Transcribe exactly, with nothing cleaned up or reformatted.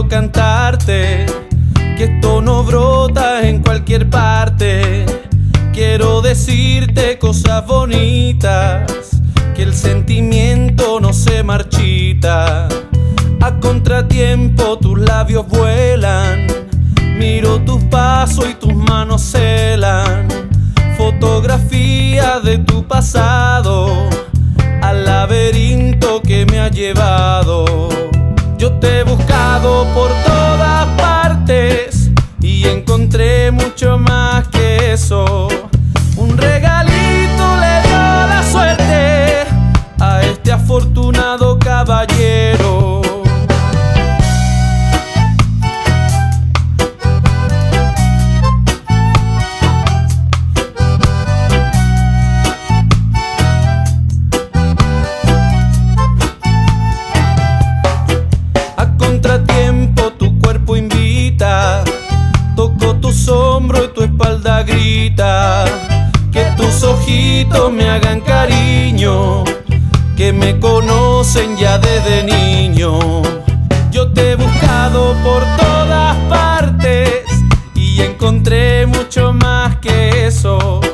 cantarte que esto no brota en cualquier parte. Quiero decirte cosas bonitas, que el sentimiento no se marchita. A contratiempo tus labios vuelan, miro tus pasos y tus manos celan. Fotografía de tu pasado, al laberinto que me ha llevado. Yo te he buscado por todas partes y encontré mucho más que eso. Un regalito le dio la suerte a este afortunado caballero. Contratiempo tu cuerpo invita, toco tus hombros y tu espalda grita. Que tus ojitos me hagan cariño, que me conocen ya desde niño. Yo te he buscado por todas partes y encontré mucho más que eso.